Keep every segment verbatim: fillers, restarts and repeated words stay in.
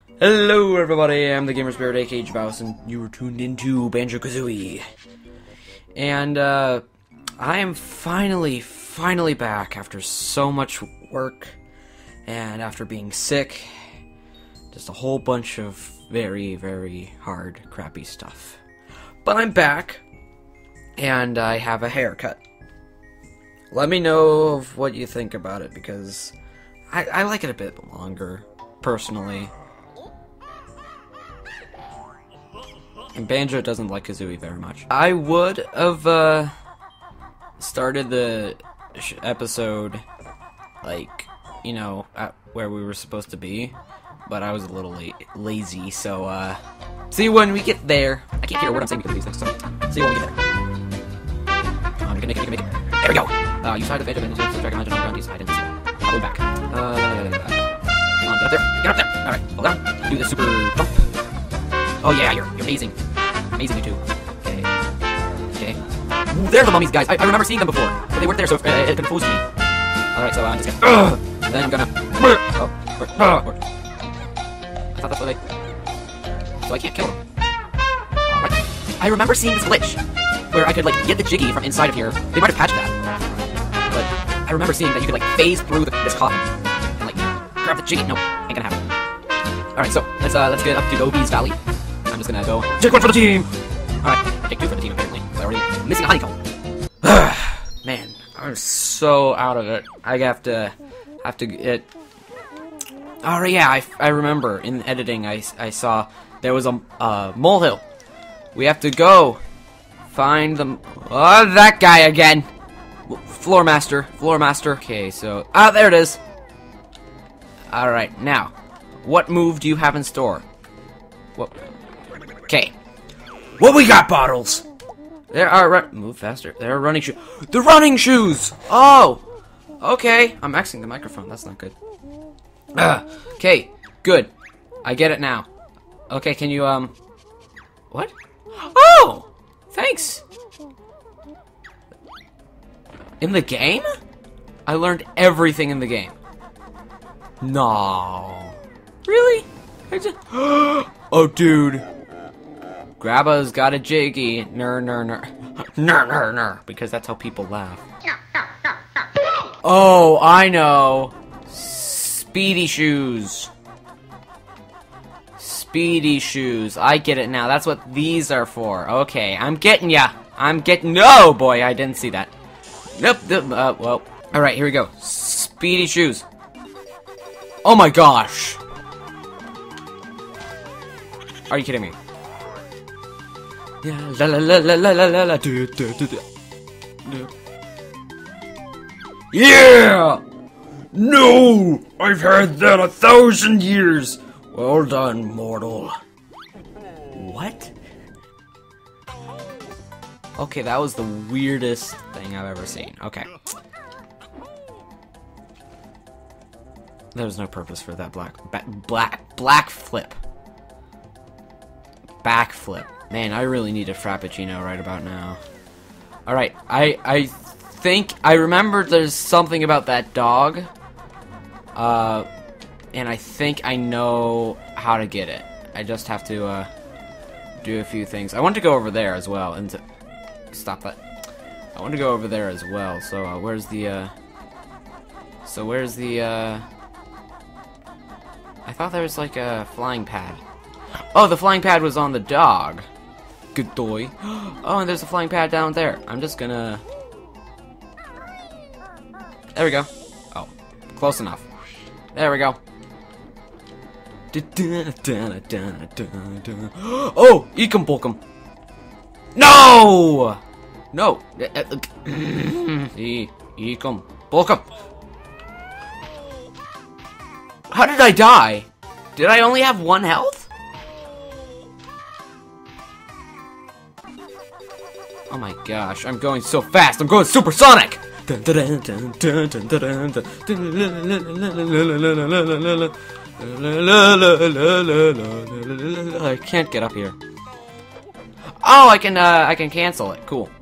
Hello everybody, I'm the Gamer Spirit aka Javaus, and you were tuned into Banjo Kazooie. And uh, I am finally, finally back after so much work and after being sick. Just a whole bunch of very, very hard, crappy stuff. But I'm back, and I have a haircut. Let me know of what you think about it, because I, I like it a bit longer, personally. And Banjo doesn't like Kazooie very much. I would have uh, started the sh episode, like, you know, at where we were supposed to be, but I was a little la lazy, so, uh, see you when we get there. I can't hear what I'm saying because of these things, so, see you when we get there. Come on, you can make it, you can make it. There we go! Uh, you tried to Banjo, Banjo, subtract Imagine on bounties. I didn't see that. I'll be back. Uh, come on, get up there, get up there! Alright, hold on. Do the super bump. Oh yeah, you're, you're amazing. Amazing, you too. Okay. Okay. Ooh, they're the mummies, guys. I, I remember seeing them before, but they weren't there, so it, it confused me. Alright, so uh, I'm just gonna... Uh, and then I'm gonna... Oh, or, uh, or, I thought that's what I... So I can't kill them. Alright. I remember seeing this glitch, where I could, like, get the Jiggy from inside of here. They might have patched that. But I remember seeing that you could, like, phase through the, this coffin. And, like, grab the Jiggy. No, ain't gonna happen. Alright, so, let's, uh, let's get up to Gobi Vally. I'm just gonna go, take one for the team! Alright, take two for the team, apparently. I'm already missing a honeycomb. Man, I'm so out of it. I have to, have to, it... Oh, yeah, I, I remember, in editing, I, I saw there was a uh, molehill. We have to go find the... Oh, that guy again! Floor master, floor master. Okay, so... Ah, there it is! Alright, now, what move do you have in store? What... Okay. What we got, Bottles? There are run- move faster. There are running shoes. The running shoes. Oh. Okay. I'm maxing the microphone. That's not good. Uh, okay. Good. I get it now. Okay. Can you um? What? Oh. Thanks. In the game? I learned everything in the game. No. Really? I just. Oh, dude. Grabba's got a Jiggy. Ner, ner, ner. Ner, ner, ner. Because that's how people laugh. Oh, I know. Speedy shoes. Speedy shoes. I get it now. That's what these are for. Okay, I'm getting ya. I'm getting... No, boy, I didn't see that. Nope. Uh, well. Alright, here we go. Speedy shoes. Oh my gosh. Are you kidding me? Yeah, la la la la la la la la do do do do. Yeah! No! I've heard that a thousand years! Well done, mortal. What? Okay, that was the weirdest thing I've ever seen. Okay. There was no purpose for that black... Ba black... Black flip. Backflip. Man, I really need a Frappuccino right about now. Alright, I I think I remember there's something about that dog. Uh and I think I know how to get it. I just have to uh do a few things. I want to go over there as well and to, stop that. I want to go over there as well. So uh, where's the uh So where's the uh I thought there was like a flying pad. Oh, the flying pad was on the dog. Good boy. Oh, and there's a flying pad down there. I'm just gonna... There we go. Oh, close enough. There we go. Oh, ekum bulkum. No! No. Ekum bulkum. How did I die? Did I only have one health? Oh my gosh, I'm going so fast. I'm going supersonic. I can't get up here. Oh, I can uh I can cancel it. Cool.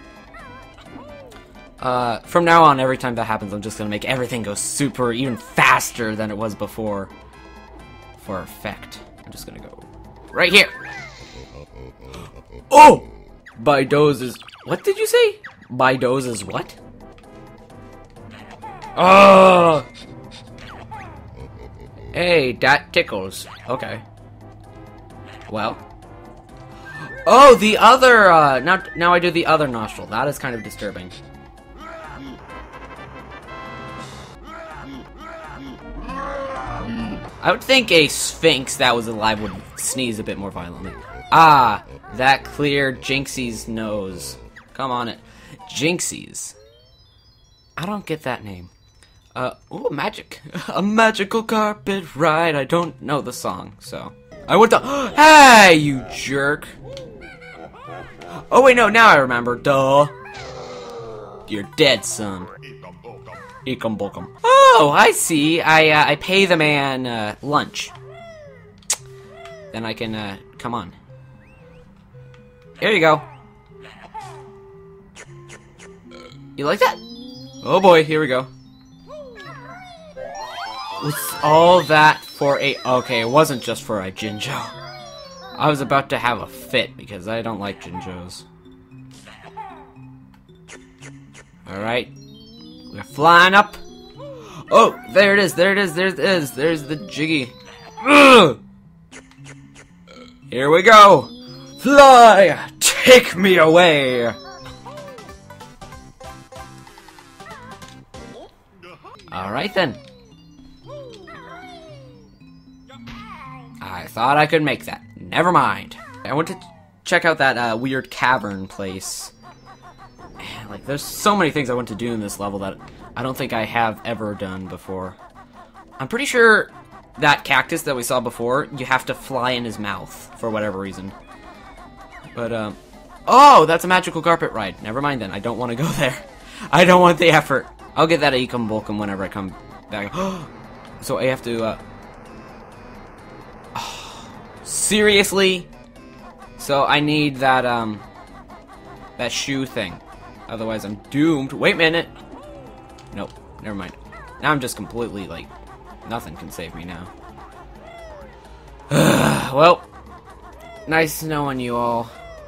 Uh from now on, every time that happens, I'm just gonna make everything go super even faster than it was before. for effect. I'm just gonna go right here. Oh! Baido's is... What did you say? Baido's is what? Oh! Hey, that tickles. Okay. Well. Oh, the other, uh, now, now I do the other nostril. That is kind of disturbing. I would think a sphinx that was alive would sneeze a bit more violently. Ah, that cleared Jinxie's nose. Come on it. Jinxie's. I don't get that name. Uh, ooh, magic. A magical carpet ride. I don't know the song, so. I went to- Hey, you jerk. Oh wait, no, now I remember. Duh. You're dead, son. Ekum bokum. Oh, I see. I, uh, I pay the man, uh, lunch. Then I can, uh, come on. Here you go. You like that? Oh boy, here we go. What's all that for a... Okay, it wasn't just for a Jinjo. I was about to have a fit because I don't like Jinjos. Alright. We're flying up. Oh, there it is, there it is, there it is. There's the Jiggy. Ugh! Here we go. Fly! Take me away! Alright then. I thought I could make that. Never mind. I went to check out that uh, weird cavern place. Man, like, there's so many things I want to do in this level that I don't think I have ever done before. I'm pretty sure that cactus that we saw before, you have to fly in his mouth for whatever reason. But, um... Oh, that's a magical carpet ride. Never mind then. I don't want to go there. I don't want the effort. I'll get that Ekum Bulkum whenever I come back. So I have to, uh... Seriously? So I need that, um... that shoe thing. Otherwise I'm doomed. Wait a minute. Nope. Never mind. Now I'm just completely, like... Nothing can save me now. Well... Nice knowing you all.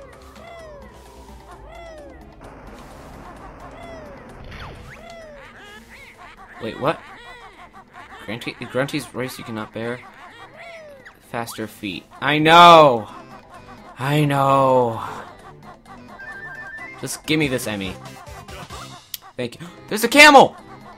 Wait, what? Grunty, Grunty's race you cannot bear. Faster feet. I know! I know! Just give me this Emmy. Thank you. There's a camel!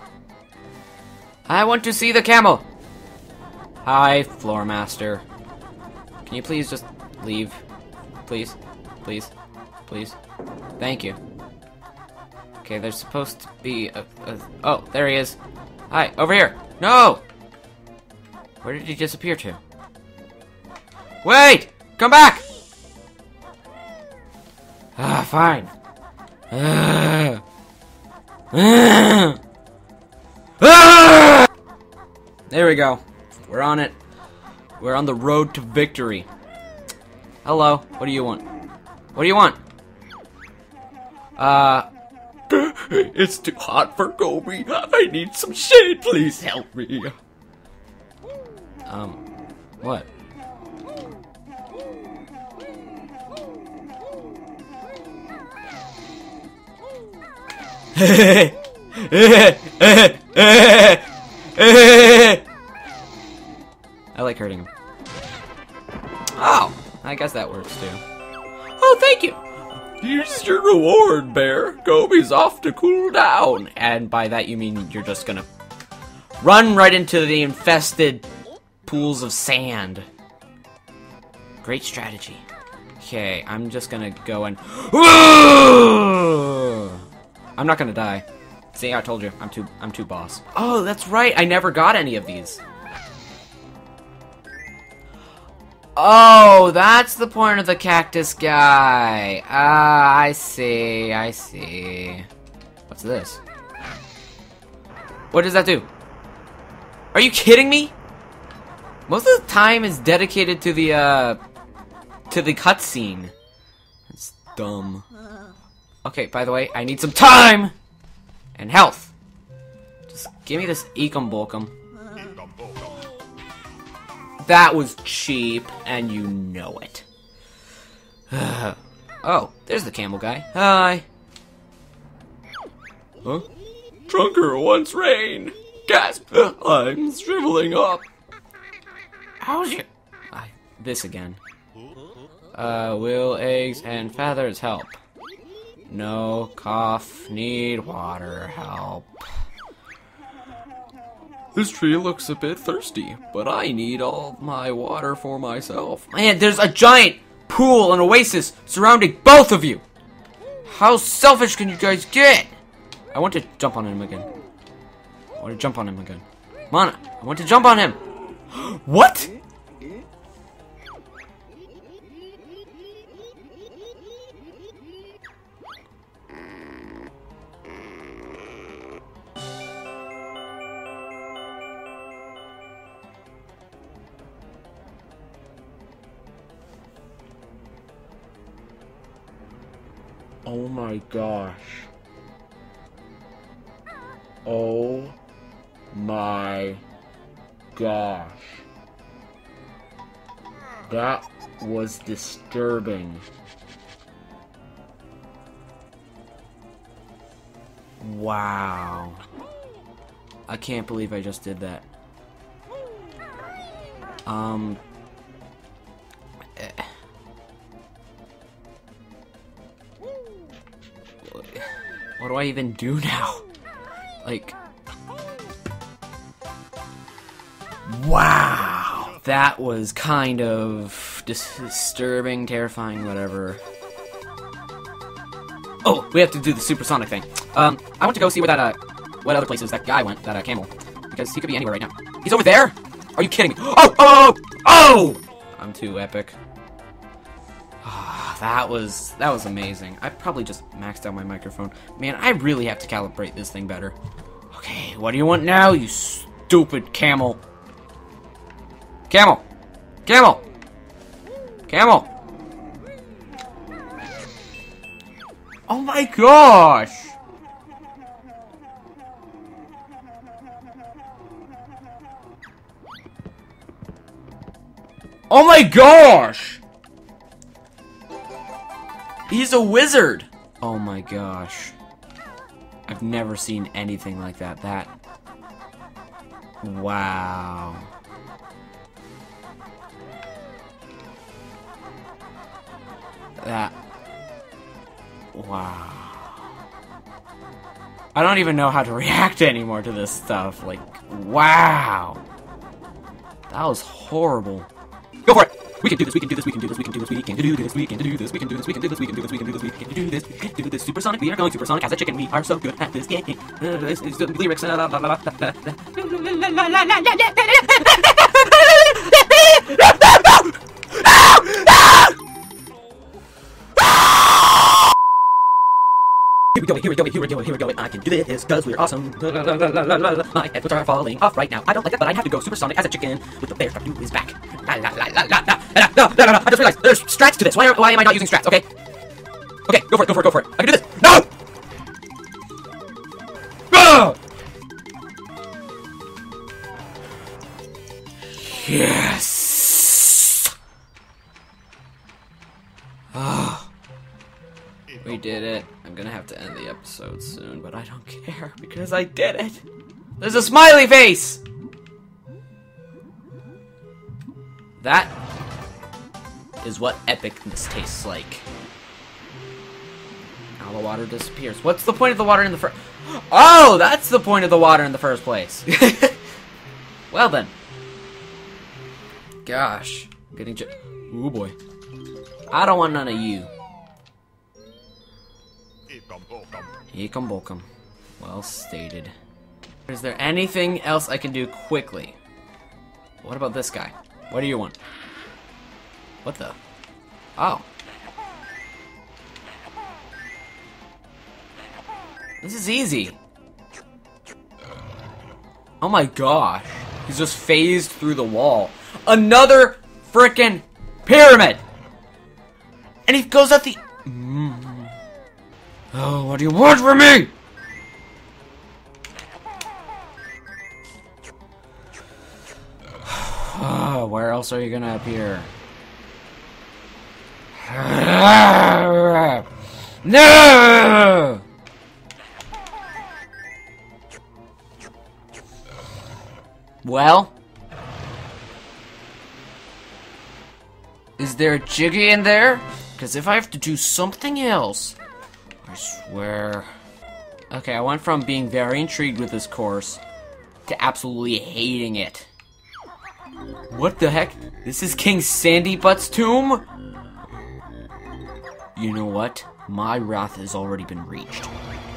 I want to see the camel! Hi, Floor Master. Can you please just leave? Please? Please? Please? Thank you. Okay, there's supposed to be a, a... Oh, there he is. Hi, over here! No! Where did he disappear to? Wait! Come back! Ah, fine. Ah. Ah. Ah. There we go. We're on it. We're on the road to victory. Hello. What do you want? What do you want? Uh... It's too hot for Gobi. I need some shade. Please help me. Um, what? I like hurting him. Oh, I guess that works too. Oh, thank you. Here's your reward, Bear. Gobi's off to cool down. And by that you mean you're just gonna run right into the infested pools of sand. Great strategy. Okay, I'm just gonna go and... I'm not gonna die. See, I told you, I'm too, I'm too boss. Oh, that's right, I never got any of these. Oh, that's the point of the cactus guy. Ah, I see, I see. What's this? What does that do? Are you kidding me? Most of the time is dedicated to the, uh, to the cutscene. That's dumb. Okay, by the way, I need some time! And health. Just give me this Ekum Bulkum. That was cheap, and you know it. Oh, there's the camel guy. Hi. Huh? Drunker wants rain. Gasp! I'm shriveling up. How's your... I... This again. Uh, will eggs and feathers help? No, cough, need water, help. This tree looks a bit thirsty, but I need all my water for myself. Man, there's a giant pool and oasis surrounding both of you! How selfish can you guys get? I want to jump on him again. I want to jump on him again. Come on, I want to jump on him! What?! Oh my gosh. Oh my gosh. That was disturbing. Wow. I can't believe I just did that. Um... Eh. What do I even do now? Like... Wow! That was kind of dis disturbing, terrifying, whatever. Oh, we have to do the supersonic thing. Um, I want to go see where that, uh, what other places that guy went, that, uh, camel. Because he could be anywhere right now. He's over there? Are you kidding me? Oh! Oh! Oh! I'm too epic. That was, that was amazing. I probably just maxed out my microphone. Man, I really have to calibrate this thing better. Okay, what do you want now, you stupid camel? Camel! Camel! Camel! Oh my gosh! Oh my gosh! He's a wizard! Oh my gosh. I've never seen anything like that. That... Wow. That... Wow. I don't even know how to react anymore to this stuff. Like, wow. That was horrible. Go for it! We can do this, we can do this, we can do this, we can do this, we can do this, we can do this, we can do this, we can do this, we can do this, we can do this, we can do this, we can do this, supersonic, we are going supersonic as a chicken, we are so good at this game. This is the lyrics, blah, blah, blah, blah. Here we go, here we go, here we go, here we go, I can do this, cause we're awesome. My headphones are falling off right now. I don't like that, but I have to go supersonic as a chicken with the bear stuck to his back. La la la la la la la no, no, no, no, I just realized there's strats to this. Why, are, why am I not using strats, okay? Okay, go for it, go for it, go for it. I can do this. No! Oh! Yes! Oh. We did it. I'm gonna have to end the episode soon, but I don't care because I did it. There's a smiley face! That is what epicness tastes like. Now the water disappears. What's the point of the water in the first... Oh, that's the point of the water in the first place. Well then. Gosh. I'm getting j- Ooh boy. I don't want none of you. Ekum bokum. Well stated. Is there anything else I can do quickly? What about this guy? What do you want? What the? Oh. This is easy. Oh my gosh. He's just phased through the wall. Another frickin' pyramid! And he goes at the... Mm. Oh, what do you want from me? Oh, where else are you gonna appear? No! Well? Is there a Jiggy in there? Because if I have to do something else, I swear. Okay, I went from being very intrigued with this course to absolutely hating it. What the heck? This is King Sandybutt's tomb? You know what? My wrath has already been reached.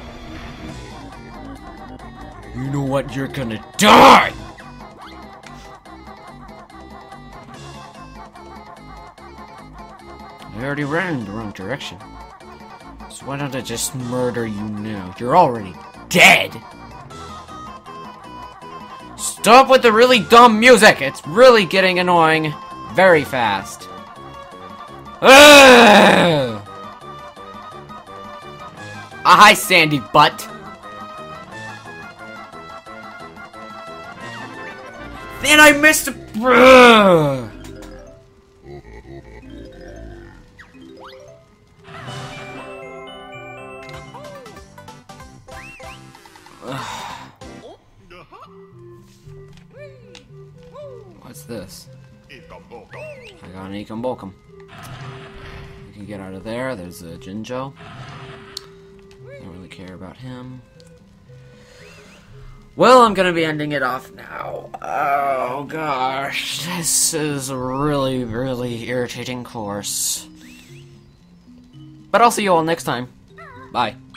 You know what? You're gonna die! I already ran in the wrong direction. So why don't I just murder you now? You're already dead! Stop with the really dumb music! It's really getting annoying very fast. Ugh! Ah, hi, Sandy Butt. Then I missed a... Ugh. What's this? I got an Ekum Bokum. We can get out of there. There's a Jinjo. Don't really care about him. Well, I'm gonna be ending it off now. Oh gosh, this is a really, really irritating course. But I'll see you all next time. Bye.